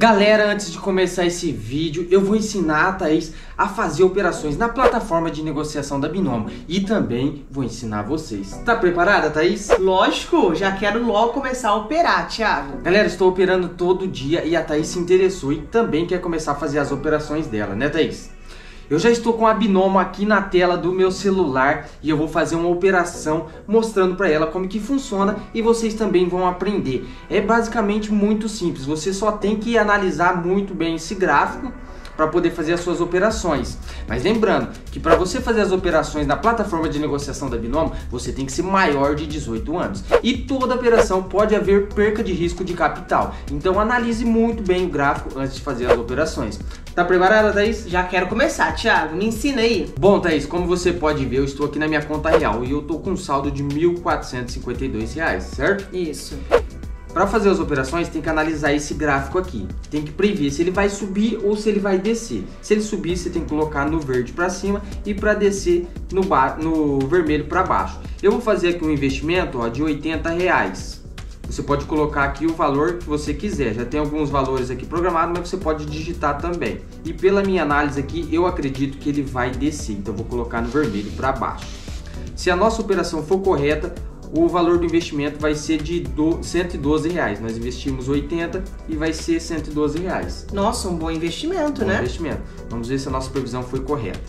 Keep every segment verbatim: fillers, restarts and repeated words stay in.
Galera, antes de começar esse vídeo, eu vou ensinar a Thaís a fazer operações na plataforma de negociação da Binomo e também vou ensinar vocês. Tá preparada, Thaís? Lógico, já quero logo começar a operar, Thiago. Galera, estou operando todo dia e a Thaís se interessou e também quer começar a fazer as operações dela, né, Thaís? Eu já estou com a Binomo aqui na tela do meu celular e eu vou fazer uma operação mostrando para ela como que funciona e vocês também vão aprender. É basicamente muito simples, você só tem que analisar muito bem esse gráfico para poder fazer as suas operações. Mas lembrando que para você fazer as operações na plataforma de negociação da Binomo, você tem que ser maior de dezoito anos. E toda operação pode haver perca de risco de capital. Então analise muito bem o gráfico antes de fazer as operações. Tá preparada, Thaís? Já quero começar, Thiago. Me ensina aí. Bom, Thaís, como você pode ver, eu estou aqui na minha conta real e eu estou com um saldo de mil quatrocentos e cinquenta e dois reais, certo? Isso. Para fazer as operações tem que analisar esse gráfico aqui, tem que prever se ele vai subir ou se ele vai descer. Se ele subir, você tem que colocar no verde para cima e para descer no, no vermelho para baixo. Eu vou fazer aqui um investimento ó, de oitenta reais. Você pode colocar aqui o valor que você quiser, já tem alguns valores aqui programados, mas você pode digitar também. E pela minha análise aqui, eu acredito que ele vai descer, então eu vou colocar no vermelho para baixo. Se a nossa operação for correta, o valor do investimento vai ser de cento e doze reais. Nós investimos oitenta e vai ser cento e doze reais. Nossa, um bom investimento, bom né? investimento. Vamos ver se a nossa previsão foi correta.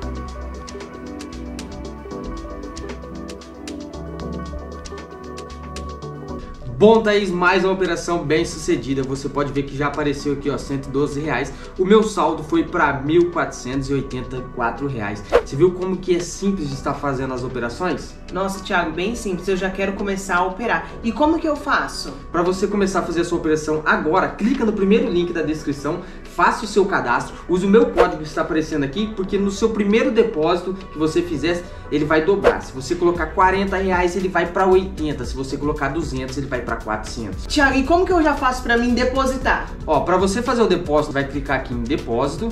Bom, Thaís, mais uma operação bem sucedida. Você pode ver que já apareceu aqui, ó, cento e doze reais. O meu saldo foi para mil quatrocentos e oitenta e quatro reais. Você viu como que é simples de estar fazendo as operações? Nossa, Thiago, bem simples. Eu já quero começar a operar. E como que eu faço? Para você começar a fazer a sua operação agora, clica no primeiro link da descrição, faça o seu cadastro, use o meu código que está aparecendo aqui, porque no seu primeiro depósito que você fizer, ele vai dobrar. Se você colocar quarenta reais, ele vai para oitenta. Se você colocar duzentos, ele vai para quatrocentos. Thiago, e como que eu já faço para mim depositar? Ó, para você fazer o depósito, vai clicar aqui em depósito.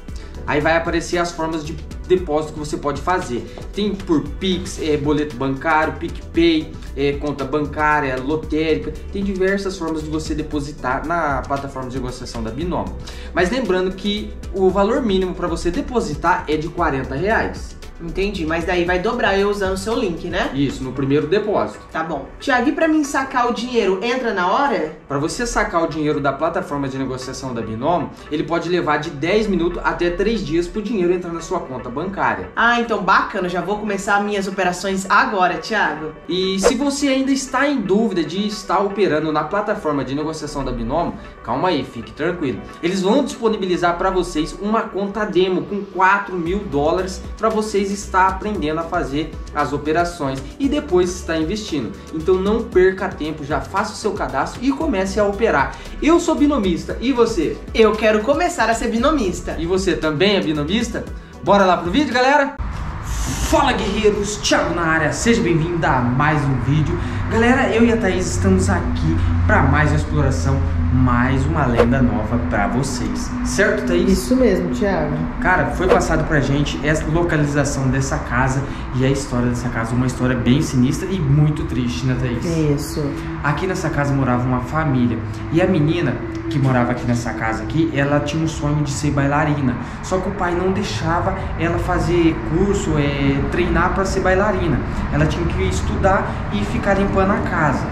Aí vai aparecer as formas de depósito que você pode fazer. Tem por Pix, é, boleto bancário, PicPay, é, conta bancária, lotérica. Tem diversas formas de você depositar na plataforma de negociação da Binomo. Mas lembrando que o valor mínimo para você depositar é de quarenta reais. Entendi, mas daí vai dobrar eu usando o seu link, né? Isso, no primeiro depósito. Tá bom. Thiago, e pra mim sacar o dinheiro, entra na hora? Para você sacar o dinheiro da plataforma de negociação da Binomo, ele pode levar de dez minutos até três dias para o dinheiro entrar na sua conta bancária. Ah, então bacana, já vou começar minhas operações agora, Thiago. E se você ainda está em dúvida de estar operando na plataforma de negociação da Binomo, calma aí, fique tranquilo. Eles vão disponibilizar para vocês uma conta demo com quatro mil dólares para vocês está aprendendo a fazer as operações e depois está investindo. Então não perca tempo, já faça o seu cadastro e comece a operar. Eu sou binomista, e você? Eu quero começar a ser binomista. E você também é binomista? Bora lá pro vídeo, galera? Fala, guerreiros, Thiago na área, seja bem-vindo a mais um vídeo. Galera, eu e a Thaís estamos aqui para mais uma exploração, mais uma lenda nova para vocês, certo, Thaís? Isso mesmo, Thiago. Cara, foi passado pra gente essa localização dessa casa e a história dessa casa, uma história bem sinistra e muito triste, né, Thaís? Isso. Aqui nessa casa morava uma família e a menina que morava aqui nessa casa aqui, ela tinha um sonho de ser bailarina, só que o pai não deixava ela fazer curso, é, treinar para ser bailarina. Ela tinha que estudar e ficar limpando a casa.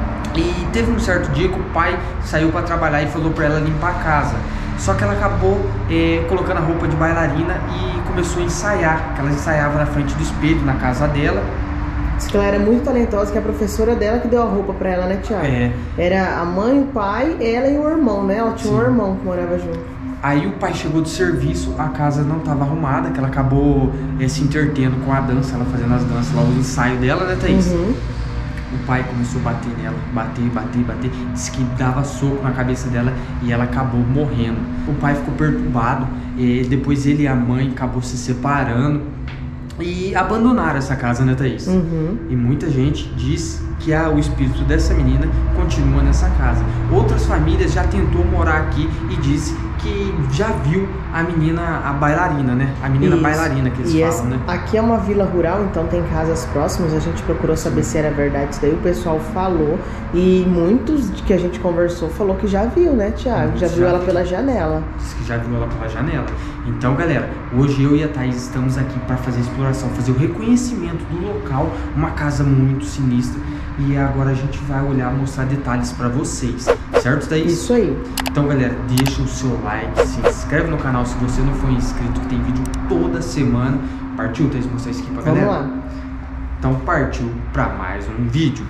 E teve um certo dia que o pai saiu para trabalhar e falou para ela limpar a casa. Só que ela acabou é, colocando a roupa de bailarina e começou a ensaiar. Ela ensaiava na frente do espelho na casa dela. Diz que ela era muito talentosa, que a professora dela que deu a roupa pra ela, né, Thiago? É. Era a mãe, o pai, ela e o irmão, né? Ela tinha Sim. um irmão que morava junto. Aí o pai chegou do serviço, a casa não estava arrumada, que ela acabou é, se entretendo com a dança, ela fazendo as danças lá, o ensaio dela, né, Thaís? Uhum. O pai começou a bater nela, bater, bater, bater, disse que dava soco na cabeça dela e ela acabou morrendo. O pai ficou perturbado, e depois ele e a mãe acabou se separando e abandonaram essa casa, né, Thaís? Uhum. E muita gente diz que a, o espírito dessa menina continua nessa casa. Outras famílias já tentou morar aqui e disse que já viu a menina, a bailarina, né? A menina Isso. bailarina que eles e falam, essa, né? Aqui é uma vila rural, então tem casas próximas. A gente procurou saber se era verdade isso daí. O pessoal falou e muitos que a gente conversou falou que já viu, né, Thiago? Já, já viu ela pela janela. Diz que já viu ela pela janela. Então, galera, hoje eu e a Thaís estamos aqui para fazer a exploração, fazer o reconhecimento do local. Uma casa muito sinistra. E agora a gente vai olhar, mostrar detalhes para vocês. Certo, Thaís? Isso aí. Então, galera, deixa o seu like, se inscreve no canal se você não for inscrito, que tem vídeo toda semana. Partiu, Thaís, mostrar isso aqui pra Vamos galera? lá. Então, partiu para mais um vídeo.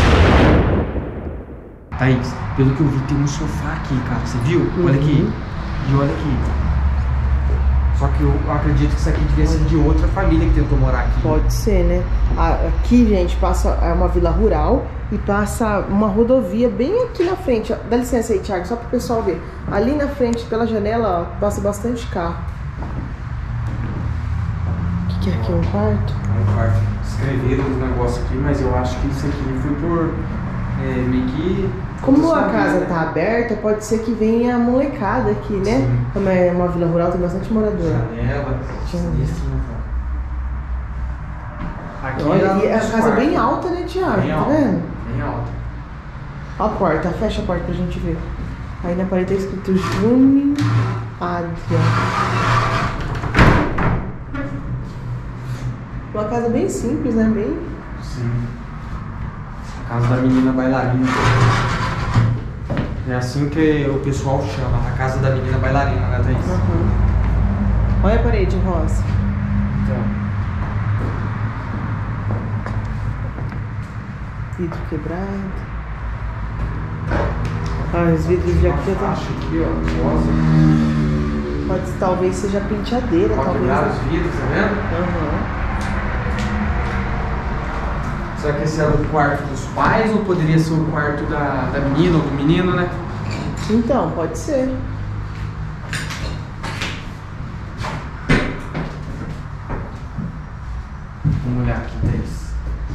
Thaís, pelo que eu vi, tem um sofá aqui, cara. Você viu? Uhum. Olha aqui. E olha aqui. Só que eu acredito que isso aqui devia ser de outra família que tentou morar aqui. Pode ser, né? Aqui, gente, passa é uma vila rural e passa uma rodovia bem aqui na frente. Dá licença aí, Thiago, só para o pessoal ver. Ali na frente, pela janela, ó, passa bastante carro. O que, que é aqui? Um quarto? Um quarto. Escreveram os negócios aqui, mas eu acho que isso aqui foi por é, meio que... Como a casa tá aberta, pode ser que venha a molecada aqui, né? Sim. Como é uma vila rural, tem bastante morador. Janela. Janela. Aqui Olha, é e a dos casa é quartos. bem alta, né, Thiago? Bem Tá alta. vendo? Bem alta. Ó a porta, fecha a porta pra gente ver. Aí na parede tá escrito Juni Adria. Uma casa bem simples, né? Bem... Sim. A casa da menina bailarina. É assim que o pessoal chama, a casa da menina bailarina, né, Thaís? Uhum. Olha a parede rosa. Então, Vidro quebrado. Ah, os vidros de aqui já tá... acho aqui, ó, rosa. Pode, talvez seja penteadeira, Ó, talvez. quebraram Né? os vidros, tá vendo? Aham. Será que esse era o quarto dos pais ou poderia ser o quarto da, da menina ou do menino, né? Então, pode ser. Vamos olhar aqui, Thaís.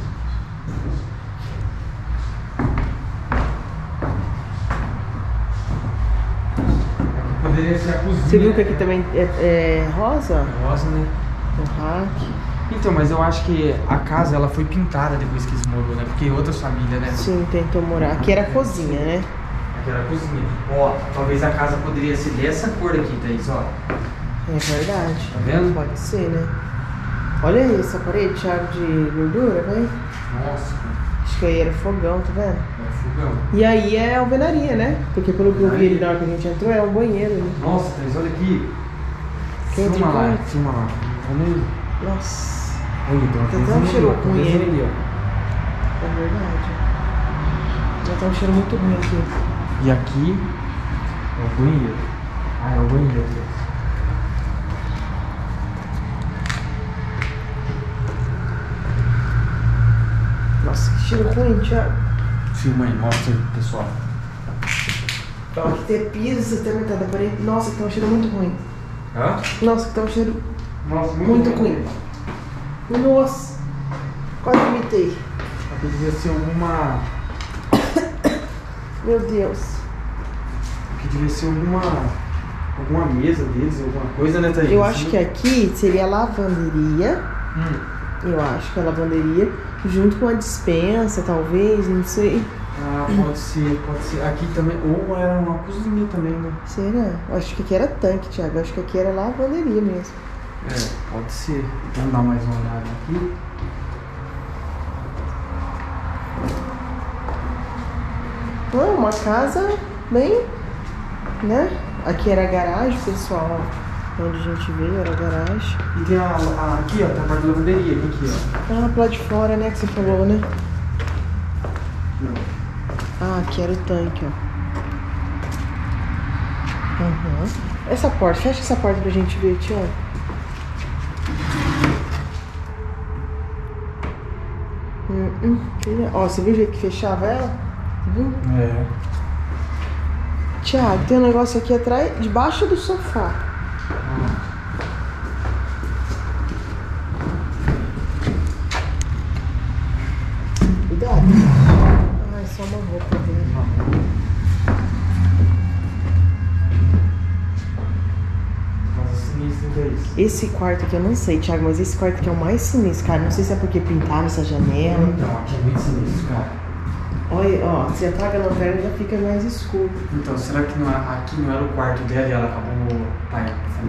Aqui poderia ser a cozinha. Você viu que aqui também é, é rosa? Rosa, né? O rack. Então, mas eu acho que a casa ela foi pintada depois que eles morou, né? Porque outras famílias, né? Sim, tentou morar. Aqui era a cozinha, né? Aqui era a cozinha. Ó, talvez a casa poderia ser dessa cor aqui, Thaís, ó. É verdade. Tá vendo? Pode ser, né? Olha aí essa parede, Thiago, de gordura, né? Nossa, Acho que aí era fogão, tá vendo? é fogão. E aí é alvenaria, né? Porque pelo que eu vi ali na hora que a gente entrou, é um banheiro ali. Nossa, Thaís, olha aqui. Tem Filma outro lá, quarto? filma lá. Olha aí. Nossa, Olha, tem uma Tem até um coisinha cheiro ali, ó. Tem ruim, coisinha hein? ali, ó. é verdade. Já tá um cheiro muito ruim aqui. E aqui é o banheiro. Ah, é o banheiro. Nossa, que cheiro ruim, Thiago. Filma aí, mostra aí, pessoal. Ó, aqui tem piso, tem metade da parede. Nossa, que tá um cheiro muito ruim. Hã? Nossa, que tá um cheiro Nossa, muito ruim. Nossa, quase imitei. Aqui devia ser alguma... Meu Deus. Aqui devia ser alguma... Alguma mesa deles, alguma coisa, né, Thaís? Eu acho que aqui seria a lavanderia. Hum. Eu acho que é a lavanderia. Junto com a dispensa, talvez, não sei. Ah, pode ser, pode ser. Aqui também... Ou era uma cozinha também, né? Será? Eu acho que aqui era tanque, Thiago. Eu acho que aqui era lavanderia mesmo. É, pode ser. Vamos dar mais uma olhada aqui. Não, uma casa bem, né? Aqui era a garagem, pessoal. Onde a gente veio era a garagem. E tem a, a- aqui, ó, tem a parte da lavanderia. Aqui, ó. Ah, pro lado de fora, né? Que você falou, né? Não. Ah, aqui era o tanque, ó. Uhum. Essa porta, fecha essa porta pra gente ver, Tiago. Hum, hum. Ó, você viu o jeito que fechava ela? Você viu? É. Tiago, tem um negócio aqui atrás, debaixo do sofá. Cuidado. Esse quarto aqui eu não sei, Thiago, mas esse quarto aqui é o mais sinistro, cara. Não sei se é porque pintaram essa janela. Então, aqui é muito sinistro, cara. Olha, ó, se apaga a lanterna já fica mais escuro. Então, será que não, aqui não era o quarto dela e ela acabou... Pai,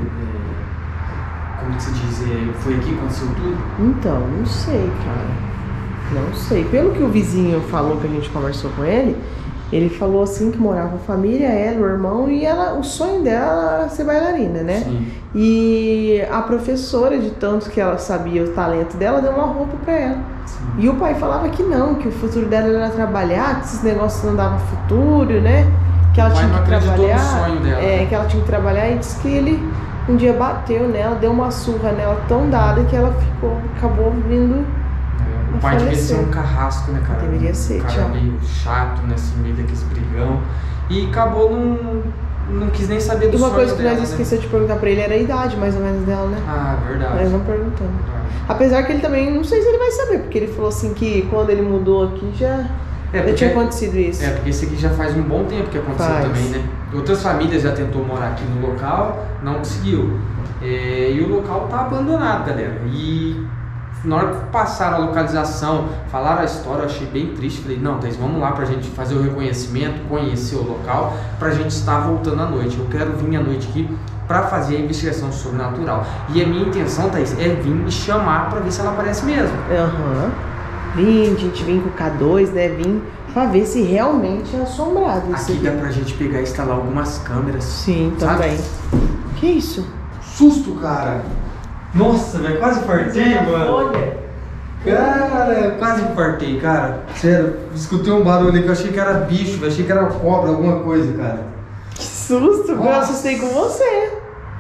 como que se diz? Foi aqui que aconteceu tudo? Então, não sei, cara. Não sei. Pelo que o vizinho falou, que a gente conversou com ele, ele falou assim que morava a família, ela, o irmão, e ela, o sonho dela era ser bailarina, né? Sim. E a professora, de tanto que ela sabia o talento dela, deu uma roupa pra ela. Sim. E o pai falava que não, que o futuro dela era trabalhar, que esses negócios não davam futuro, né? Que ela O pai tinha não que acreditou no trabalhar. sonho dela. É, que ela tinha que trabalhar, e disse que ele um dia bateu nela, deu uma surra nela tão dada que ela ficou, acabou vindo. É, o pai devia ser um carrasco, né, cara? Deveria ser, um cara tchau. meio chato, né, assim, meio daqueles brigão. E acabou não, não quis nem saber do E uma sonho coisa que dela, nós né? esquecemos de perguntar pra ele era a idade, mais ou menos, dela, né? Ah, verdade. Nós não perguntamos. Ah. Apesar que ele também, não sei se ele vai saber, porque ele falou assim que quando ele mudou aqui já, É, já porque- tinha acontecido isso. É, porque esse aqui já faz um bom tempo que aconteceu Faz. também, né? Outras famílias já tentou morar aqui no local, não conseguiu. É, e o local tá abandonado, galera. E na hora que passaram a localização, falaram a história, eu achei bem triste. Falei, não, Thaís, vamos lá pra gente fazer o reconhecimento, conhecer o local, pra gente estar voltando à noite. Eu quero vir à noite aqui pra fazer a investigação sobrenatural. E a minha intenção, Thaís, é vir me chamar pra ver se ela aparece mesmo. Aham. Vim, a gente vim com o K dois, né? Vim pra ver se realmente é assombrado isso Aqui aqui. dá pra gente pegar e instalar algumas câmeras. Sim, sabe? também. Que isso? Susto, cara! Nossa, velho, quase partei, mano. Olha. Cara, eu quase infartei, cara. Sério, escutei um barulho ali que eu achei que era bicho, eu achei que era cobra, alguma coisa, cara. Que susto, eu Nossa. assustei com você.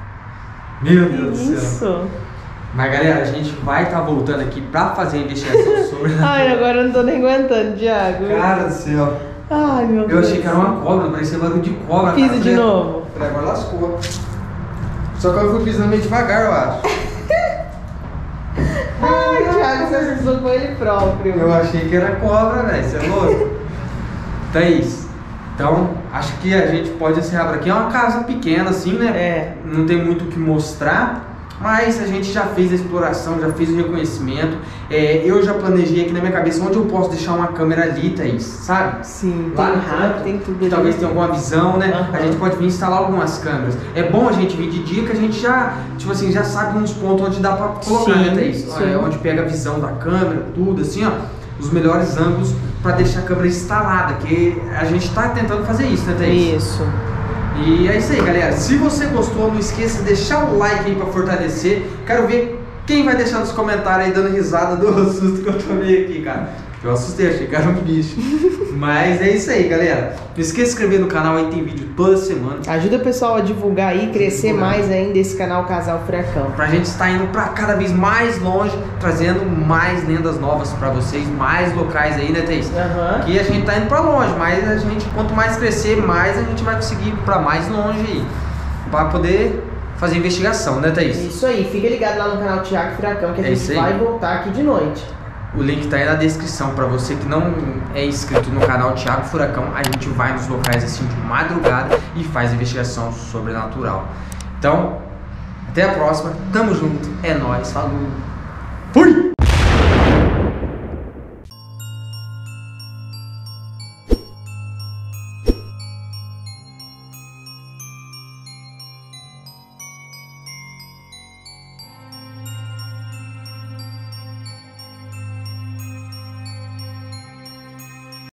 Meu Que Deus do céu. isso? Mas galera, a gente vai estar voltando aqui pra fazer a investigação sobre. Ai, agora eu não tô nem aguentando, Thiago. Cara do céu. Ai, meu Eu Deus. achei que era uma cobra, parecia barulho de cobra. Pisa cara. de Falei, novo. falei, agora lascou. Só que eu fui pisando meio devagar, eu acho. Ai, Thiago, você assustou com ele próprio. Eu achei que era cobra, velho. Você é louco? Thaís, então acho que a gente pode encerrar por aqui. É uma casa pequena, assim, né? É. Não tem muito o que mostrar. Mas a gente já fez a exploração, já fez o reconhecimento. É, eu já planejei aqui na minha cabeça onde eu posso deixar uma câmera ali, Thaís, sabe? Sim, Lá tem no rádio, canto, tem tudo que ali. talvez tenha alguma visão, né? Aham. A gente pode vir instalar algumas câmeras. É bom a gente vir de dia que a gente já, tipo assim, já sabe uns pontos onde dá pra colocar, Sim, né, Thaís? sim. É, onde pega a visão da câmera, tudo, assim, ó. Os melhores ângulos pra deixar a câmera instalada, que a gente tá tentando fazer isso, né, Thaís? Isso. E é isso aí, galera. Se você gostou, não esqueça de deixar o like aí pra fortalecer. Quero ver quem vai deixar nos comentários aí dando risada do susto que eu tomei aqui, cara. Eu assustei, achei que era um bicho. Mas é isso aí, galera. Não esqueça de se inscrever no canal, aí tem vídeo toda semana. Ajuda o pessoal a divulgar aí, crescer Divulgar. mais ainda esse canal Casal Furacão. Pra gente estar indo pra cada vez mais longe, trazendo mais lendas novas pra vocês, mais locais aí, né, Thaís? Aham. Que a gente tá indo pra longe, mas a gente, quanto mais crescer, mais a gente vai conseguir ir pra mais longe aí. Pra poder fazer investigação, né, Thaís? Isso aí, fica ligado lá no canal Thiago Furacão que a É isso gente aí. vai voltar aqui de noite. O link tá aí na descrição pra você que não é inscrito no canal Thiago Furacão. A gente vai nos locais assim de madrugada e faz investigação sobrenatural. Então, até a próxima. Tamo junto. É nóis. Falou. Fui!